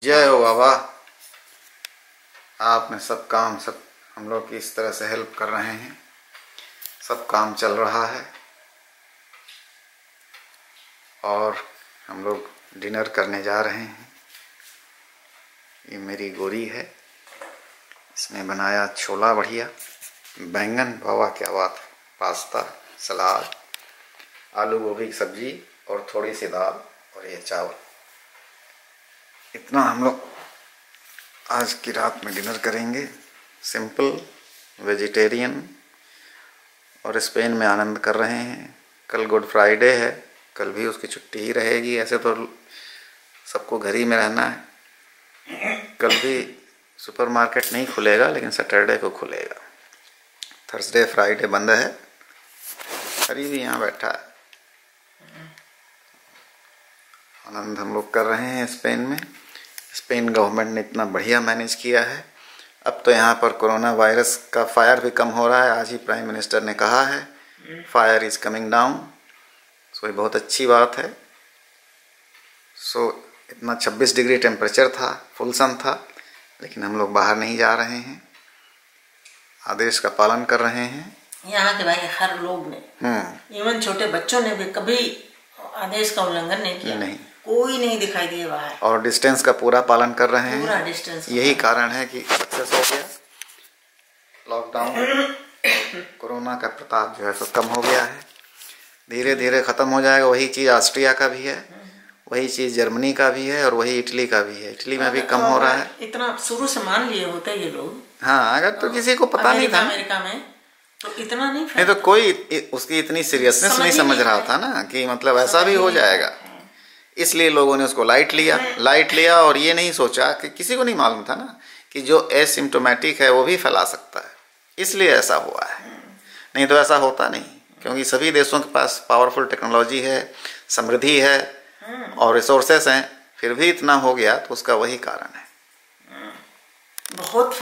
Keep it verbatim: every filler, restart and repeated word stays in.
जय हो बाबा। आपने सब काम सब हम लोग की इस तरह से हेल्प कर रहे हैं, सब काम चल रहा है और हम लोग डिनर करने जा रहे हैं। ये मेरी गोरी है, इसने बनाया छोला बढ़िया, बैंगन, बाबा क्या बात है, पास्ता, सलाद, आलू गोभी की सब्जी और थोड़ी सी दाल और ये चावल। इतना हम लोग आज की रात में डिनर करेंगे, सिंपल वेजिटेरियन, और स्पेन में आनंद कर रहे हैं। कल गुड फ्राइडे है, कल भी उसकी छुट्टी ही रहेगी। ऐसे तो सबको घर ही में रहना है। कल भी सुपरमार्केट नहीं खुलेगा लेकिन सैटरडे को खुलेगा। थर्सडे फ्राइडे बंद है। हरी भी यहाँ बैठा है। आनंद हम लोग कर रहे हैं स्पेन में। स्पेन गवर्नमेंट ने इतना बढ़िया मैनेज किया है। अब तो यहाँ पर कोरोना वायरस का फायर भी कम हो रहा है। आज ही प्राइम मिनिस्टर ने कहा है fire is coming down. So ये बहुत अच्छी बात है। सो इतना छब्बीस डिग्री टेम्परेचर था, फुल सन था, लेकिन हम लोग बाहर नहीं जा रहे हैं, आदेश का पालन कर रहे हैं। यहाँ के भाई हर लोग ने, इवन छोटे बच्चों ने भी कभी आदेश का उल्लंघन नहीं किया। नहीं, कोई नहीं दिखाई दिए बाहर, और डिस्टेंस का पूरा पालन कर रहे हैं। पूरा डिस्टेंस। यही कारण है कि सक्सेस हो गया लॉकडाउन। कोरोना का प्रताप जो है सो कम हो गया है, धीरे धीरे खत्म हो जाएगा। वही चीज़ ऑस्ट्रिया का भी है, वही चीज़ जर्मनी का भी है और वही इटली का भी है। इटली में भी कम हो रहा है। इतना शुरू से मान लिए होते ये लोग। हाँ, अगर तो किसी को पता नहीं था अमेरिका में तो इतना नहीं नहीं तो कोई उसकी इतनी सीरियसनेस नहीं समझ रहा था ना कि मतलब ऐसा भी हो जाएगा। इसलिए लोगों ने उसको लाइट लिया लाइट लिया और ये नहीं सोचा कि किसी को नहीं मालूम था ना कि जो एसिम्टोमेटिक है वो भी फैला सकता है। इसलिए ऐसा हुआ है, नहीं तो ऐसा होता नहीं। क्योंकि सभी देशों के पास पावरफुल टेक्नोलॉजी है, समृद्धि है और रिसोर्सेस हैं, फिर भी इतना हो गया तो उसका वही कारण है। बहुत